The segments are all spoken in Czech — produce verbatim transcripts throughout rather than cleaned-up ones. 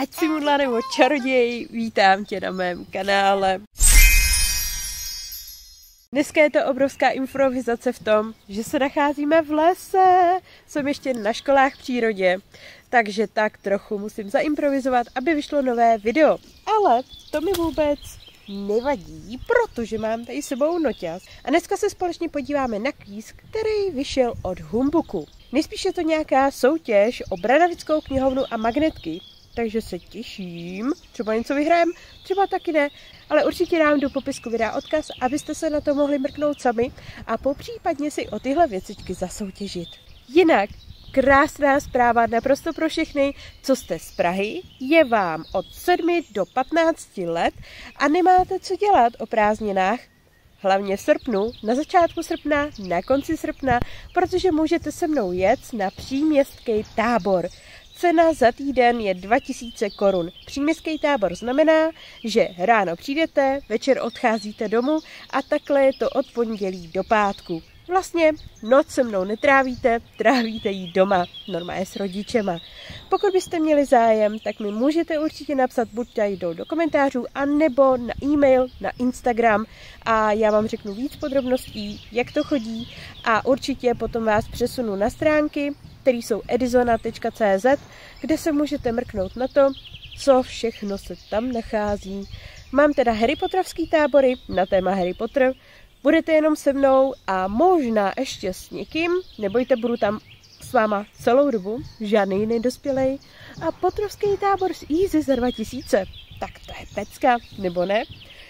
ať si mudla nebo čaroděj, vítám tě na mém kanále. Dneska je to obrovská improvizace v tom, že se nacházíme v lese. Jsem ještě na školách v přírodě, takže tak trochu musím zaimprovizovat, aby vyšlo nové video. Ale to mi vůbec nevadí, protože mám tady s sebou noťaz. A dneska se společně podíváme na kvíz, který vyšel od Humbuku. Nejspíš je to nějaká soutěž o Bradavickou knihovnu a magnetky, takže se těším. Třeba něco vyhrajem, třeba taky ne, ale určitě dám do popisku videa odkaz, abyste se na to mohli mrknout sami a popřípadně si o tyhle věcičky zasoutěžit. Jinak krásná zpráva naprosto pro všechny, co jste z Prahy, je vám od sedmi do patnácti let a nemáte co dělat o prázdninách, hlavně v srpnu, na začátku srpna, na konci srpna, protože můžete se mnou jet na příměstský tábor. Cena za týden je dva tisíce korun. Příměstský tábor znamená, že ráno přijdete, večer odcházíte domů a takhle je to od pondělí do pátku. Vlastně noc se mnou netrávíte, trávíte ji doma, normálně s rodičema. Pokud byste měli zájem, tak mi můžete určitě napsat buď tady do, do komentářů, anebo na e-mail, na Instagram a já vám řeknu víc podrobností, jak to chodí a určitě potom vás přesunu na stránky, které jsou edizona tečka cé zet, kde se můžete mrknout na to, co všechno se tam nachází. Mám teda Harry Potterovský tábory na téma Harry Potter. Budete jenom se mnou a možná ještě s někým, nebojte, budu tam s váma celou dobu, žádný jiný dospělej. A Potterovský tábor z Easy za dva tisíce, tak to je pecka, nebo ne?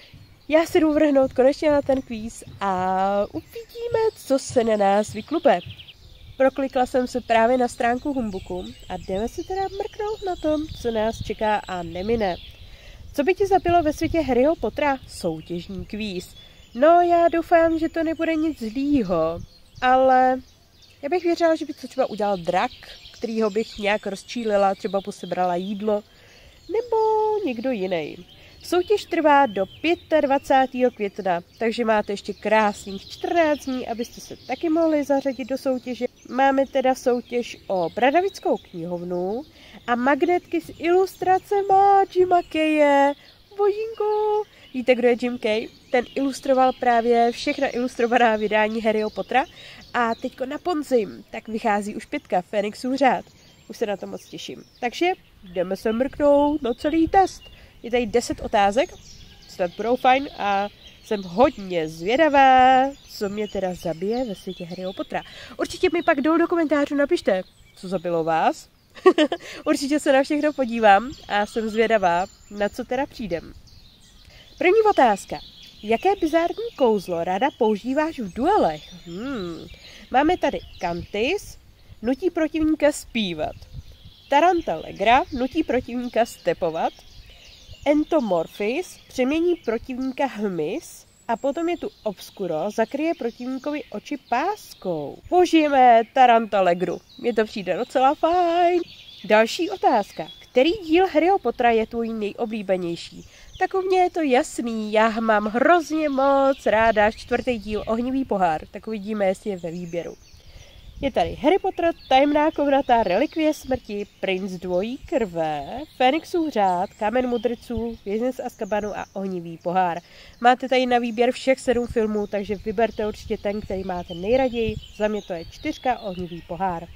Já si jdu vrhnout konečně na ten kvíz a uvidíme, co se na nás vyklupe. Proklikla jsem se právě na stránku Humbuku a jdeme si teda mrknout na tom, co nás čeká a nemine. Co by ti zabilo ve světě Harryho Pottera? Soutěžní kvíz. No, já doufám, že to nebude nic zlýho, ale já bych věřila, že by to třeba udělal drak, kterýho bych nějak rozčílila, třeba posebrala jídlo, nebo někdo jiný. Soutěž trvá do dvacátého pátého května, takže máte ještě krásných čtrnáct dní, abyste se taky mohli zařadit do soutěže. Máme teda soutěž o Bradavickou knihovnu a magnetky s ilustracema Jima Kaye. Božínku! Víte, kdo je Jim Kay? Ten ilustroval právě všechna ilustrovaná vydání Harryho Pottera a teďko na podzim tak vychází už pětka, Fénixův řád. Už se na to moc těším. Takže jdeme se mrknout na celý test. Je tady deset otázek, snad budou fajn a jsem hodně zvědavá, co mě teda zabije ve světě Harryho Pottera. Určitě mi pak dolů do komentářů napište, co zabilo vás. Určitě se na všechno podívám a jsem zvědavá, na co teda přijdem. První otázka. Jaké bizární kouzlo ráda používáš v duelech? Hmm. Máme tady Kantis, nutí protivníka zpívat. Tarantalegra nutí protivníka stepovat. Entomorphis přemění protivníka hmyz a potom je tu Obscuro, zakryje protivníkovi oči páskou. Použijeme Tarantalegru. Mně to přijde docela fajn. Další otázka. Který díl Harryho Pottera je tvůj nejoblíbenější? Tak u mě je to jasný, já mám hrozně moc ráda čtvrtý díl Ohnivý pohár, tak uvidíme, jestli je ve výběru. Je tady Harry Potter, Tajemná komnata, Relikvie smrti, Princ dvojí krve, Fénixův řád, Kámen mudrců, Vězněc z Azkabanu a Ohnivý pohár. Máte tady na výběr všech sedm filmů, takže vyberte určitě ten, který máte nejraději. Za mě to je čtyřka Ohnivý pohár.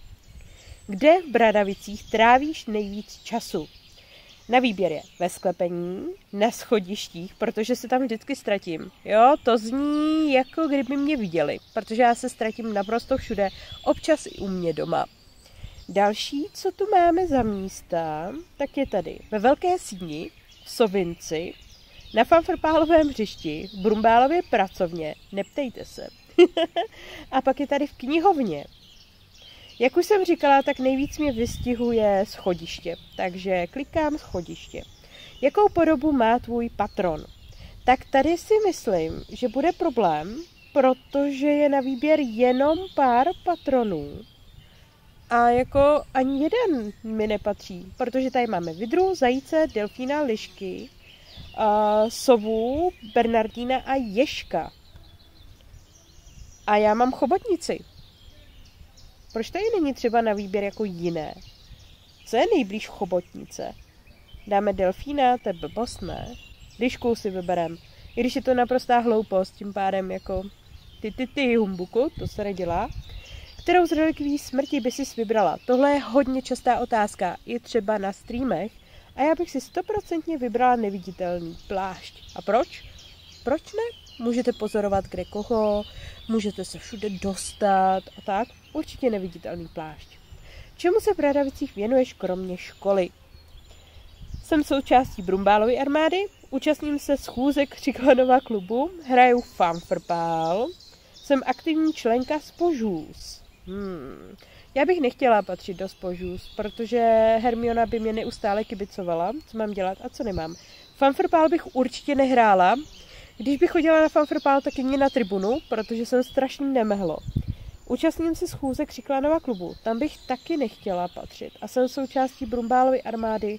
Kde v Bradavicích trávíš nejvíc času? Na výběr je ve sklepení, na schodištích, protože se tam vždycky ztratím. Jo, to zní jako kdyby mě viděli, protože já se ztratím naprosto všude, občas i u mě doma. Další, co tu máme za místa, tak je tady ve Velké síni, v Sovinci, na Fanfrpálovém hřišti, v Brumbálově pracovně, neptejte se. A pak je tady v knihovně. Jak už jsem říkala, tak nejvíc mě vystihuje schodiště, takže klikám schodiště. Jakou podobu má tvůj patron? Tak tady si myslím, že bude problém, protože je na výběr jenom pár patronů. A jako ani jeden mi nepatří, protože tady máme vidru, zajíce, delfína, lišky, uh, sovu, bernardína a ježka. A já mám chobotnici. Proč tady není třeba na výběr jako jiné? Co je nejblíž chobotnice? Dáme delfína, to je blbost, ne? Lišku si vyberem. I když je to naprostá hloupost, tím pádem jako ty ty ty humbuku, to se nedělá. Kterou z relikví smrti by si vybrala? Tohle je hodně častá otázka, je třeba na streamech. A já bych si stoprocentně vybrala neviditelný plášť. A proč? Proč ne? Můžete pozorovat kde koho, můžete se všude dostat a tak. Určitě neviditelný plášť. Čemu se v Bradavicích věnuješ kromě školy? Jsem součástí Brumbálovy armády, účastním se schůzek Křiklanova klubu, hraju fanfrpál, jsem aktivní členka Spožůz. Hmm. Já bych nechtěla patřit do Spožůz, protože Hermiona by mě neustále kibicovala, co mám dělat a co nemám. Fanfrpál bych určitě nehrála. Když bych chodila na fanfrpál, tak jen na tribunu, protože jsem strašný nemehlo. Účastním se schůze Křiklanova klubu, tam bych taky nechtěla patřit a jsem součástí Brumbálovy armády.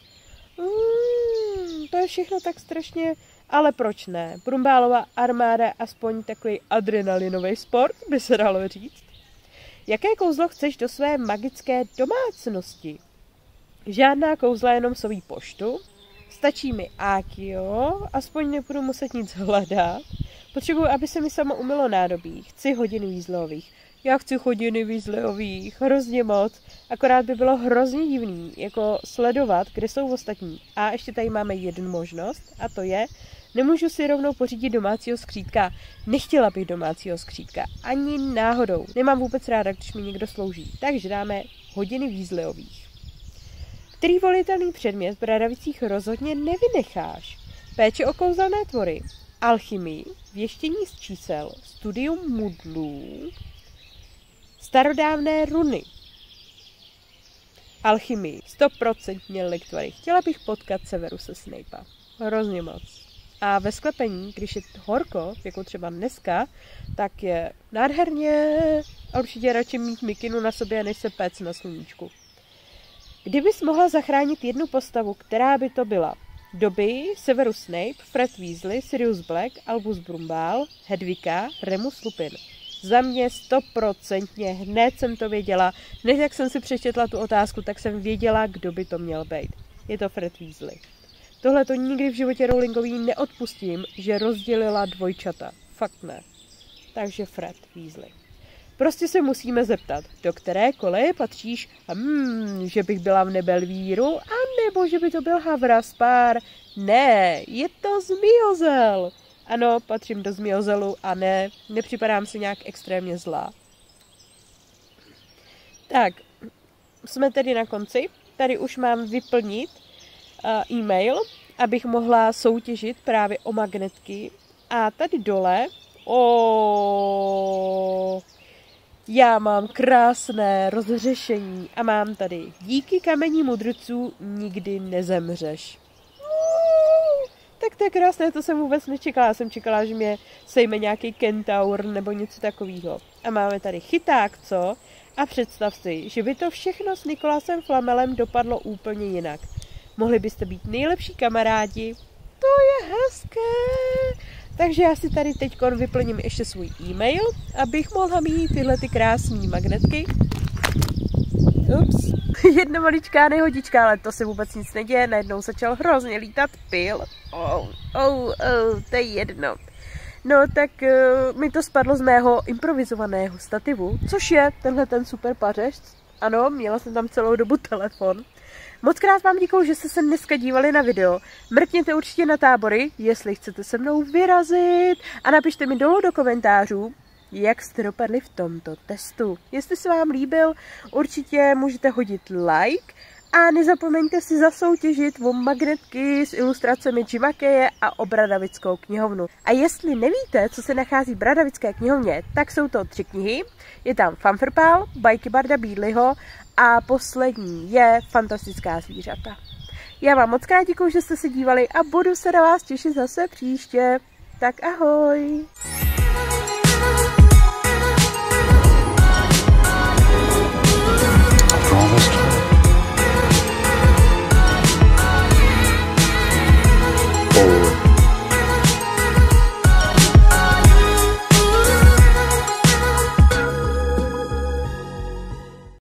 Hmm, to je všechno tak strašně, ale proč ne? Brumbálova armáda aspoň takový adrenalinový sport, by se dalo říct. Jaké kouzlo chceš do své magické domácnosti? Žádná kouzla, jenom soví poštu. Stačí mi Akio, aspoň nebudu muset nic hledat. Potřebuji, aby se mi samo umylo nádobí. Chci hodiny Weasleyových. Já chci hodiny Weasleyových, hrozně moc. Akorát by bylo hrozně divný, jako sledovat, kde jsou ostatní. A ještě tady máme jednu možnost, a to je, nemůžu si rovnou pořídit domácího skřítka. Nechtěla bych domácího skřítka, ani náhodou. Nemám vůbec ráda, když mi někdo slouží. Takže dáme hodiny Weasleyových. Který volitelný předmět v Bradavicích rozhodně nevynecháš? Péče o kouzelné tvory, alchymii, věštění z čísel, studium mudlů, starodávné runy. Alchymii, stoprocentně lektvary. Chtěla bych potkat Severuse Snape'a. Hrozně moc. A ve sklepení, když je horko, jako třeba dneska, tak je nádherně, a určitě radši mít mikinu na sobě, než se péct na sluníčku. Kdybys mohla zachránit jednu postavu, která by to byla? Dobby, Severus Snape, Fred Weasley, Sirius Black, Albus Brumbál, Hedvika, Remus Lupin. Za mě stoprocentně, hned jsem to věděla. Než jak jsem si přečetla tu otázku, tak jsem věděla, kdo by to měl být. Je to Fred Weasley. Tohle to nikdy v životě Rowlingový neodpustím, že rozdělila dvojčata. Fakt ne. Takže Fred Weasley. Prostě se musíme zeptat, do které koleje patříš? Hmm, že bych byla v Nebelvíru, anebo že by to byl Havraspár. Ne, je to Zmiozel. Ano, patřím do Zmiozelu a ne, nepřipadám si nějak extrémně zlá. Tak, jsme tedy na konci. Tady už mám vyplnit uh, e-mail, abych mohla soutěžit právě o magnetky. A tady dole, o, já mám krásné rozřešení a mám tady díky kamení mudrců nikdy nezemřeš. Tak to je krásné, to jsem vůbec nečekala. Já jsem čekala, že mě sejme nějaký kentaur nebo něco takového. A máme tady chyták, co? A představ si, že by to všechno s Nikolásem Flamelem dopadlo úplně jinak. Mohli byste být nejlepší kamarádi. To je hezké. Takže já si tady teď vyplním ještě svůj e-mail, abych mohla mít tyhle ty krásné magnetky. Ups. Jedna maličká nehodička, ale to se vůbec nic neděje. Najednou začal hrozně lítat pil. Oh, oh, oh, to je jedno. No tak uh, mi to spadlo z mého improvizovaného stativu, což je tenhle ten super pařez. Ano, měla jsem tam celou dobu telefon. Moc krát vám děkuju, že jste se dneska dívali na video. Mrkněte určitě na tábory, jestli chcete se mnou vyrazit a napište mi dolů do komentářů, jak jste dopadli v tomto testu. Jestli se vám líbil, určitě můžete hodit like a nezapomeňte si zasoutěžit o magnetky s ilustracemi Jima Keje a o Bradavickou knihovnu. A jestli nevíte, co se nachází v Bradavické knihovně, tak jsou to tři knihy. Je tam Fanfrpál, Bajky Barda Beedleyho a poslední je Fantastická zvířata. Já vám moc krát děkuju, že jste se dívali a budu se na vás těšit zase příště. Tak ahoj!